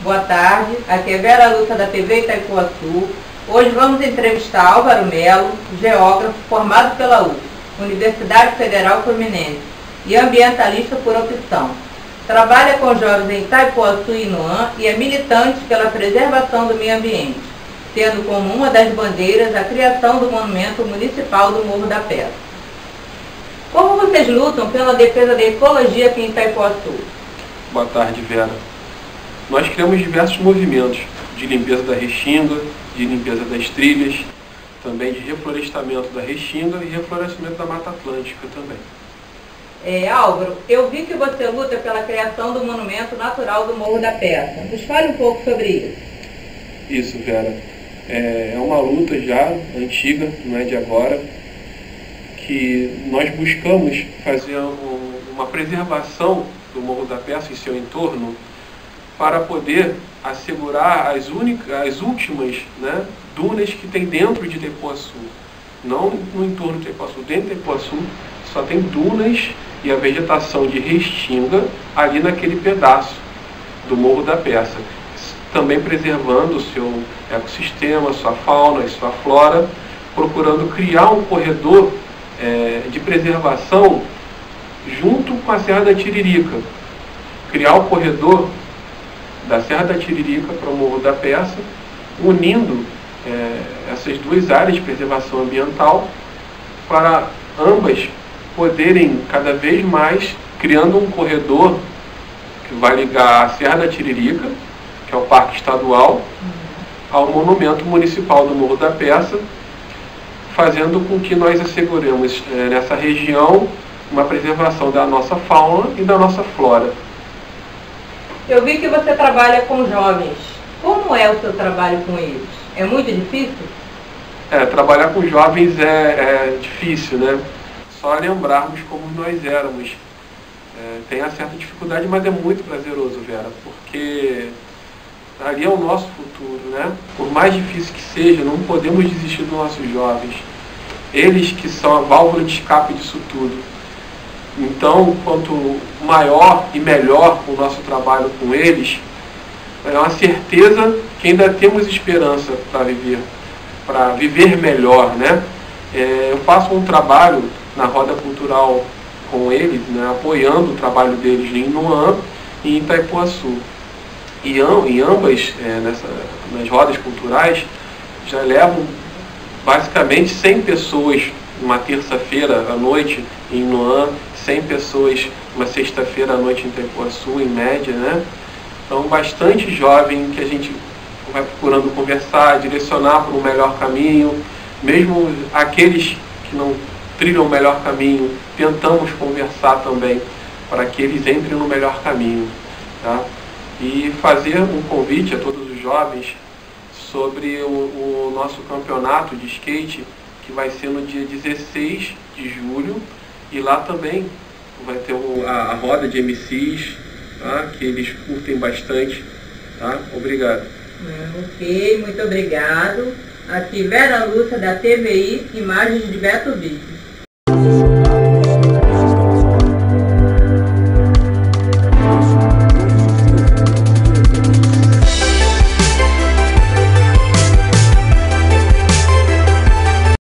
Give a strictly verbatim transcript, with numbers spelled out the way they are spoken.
Boa tarde, aqui é Vera Lúcia da T V Itaipuaçu. Hoje vamos entrevistar Álvaro Melo, geógrafo formado pela U F, Universidade Federal Fluminense, e ambientalista por opção. Trabalha com jovens em Itaipuaçu e Inuã e é militante pela preservação do meio ambiente, tendo como uma das bandeiras a criação do Monumento Municipal do Morro da Peça. Como vocês lutam pela defesa da ecologia aqui em Itaipuaçu? Boa tarde, Vera. Nós criamos diversos movimentos de limpeza da Restinga, de limpeza das trilhas, também de reflorestamento da Restinga e reflorestamento da Mata Atlântica também. É, Álvaro, eu vi que você luta pela criação do Monumento Natural do Morro da Peça. Nos fale um pouco sobre isso. Isso, Vera. É uma luta já antiga, não é de agora, que nós buscamos fazer uma preservação do Morro da Peça e seu entorno para poder assegurar as, únicas, as últimas né, dunas que tem dentro de Itaipuaçu. Não no entorno de Itaipuaçu, dentro de Itaipuaçu só tem dunas e a vegetação de Restinga ali naquele pedaço do Morro da Peça. Também preservando o seu ecossistema, sua fauna e sua flora, procurando criar um corredor é, de preservação junto com a Serra da Tiririca. Criar o corredor da Serra da Tiririca para o Morro da Peça, unindo é, essas duas áreas de preservação ambiental para ambas poderem cada vez mais, criando um corredor que vai ligar a Serra da Tiririca, que é o Parque Estadual, ao Monumento Municipal do Morro da Peça, fazendo com que nós asseguremos é, nessa região uma preservação da nossa fauna e da nossa flora. Eu vi que você trabalha com jovens. Como é o seu trabalho com eles? É muito difícil? É, trabalhar com jovens é, é difícil, né? Só lembrarmos como nós éramos. É, tem uma certa dificuldade, mas é muito prazeroso, Vera, porque ali é o nosso futuro, né? Por mais difícil que seja, não podemos desistir dos nossos jovens. Eles que são a válvula de escape disso tudo. Então, quanto maior e melhor o nosso trabalho com eles, é uma certeza que ainda temos esperança para viver, para viver melhor, né? É, eu faço um trabalho na roda cultural com eles, né, apoiando o trabalho deles em Inuã e em Itaipuaçu. E em ambas, é, nessa, nas rodas culturais, já levam basicamente cem pessoas uma terça-feira à noite em Inuã, cem pessoas uma sexta-feira à noite em Itaipuaçu, em média, né? Então, bastante jovem que a gente vai procurando conversar, direcionar para um melhor caminho. Mesmo aqueles que não trilham o melhor caminho, tentamos conversar também para que eles entrem no melhor caminho, tá? E fazer um convite a todos os jovens sobre o, o nosso campeonato de skate, que vai ser no dia dezesseis de julho, e lá também vai ter o, a, a roda de M Cs, tá? Que eles curtem bastante, tá? Obrigado. Ok, muito obrigado. Aqui Vera Lúcia da T V I, imagens de Beto Bicho.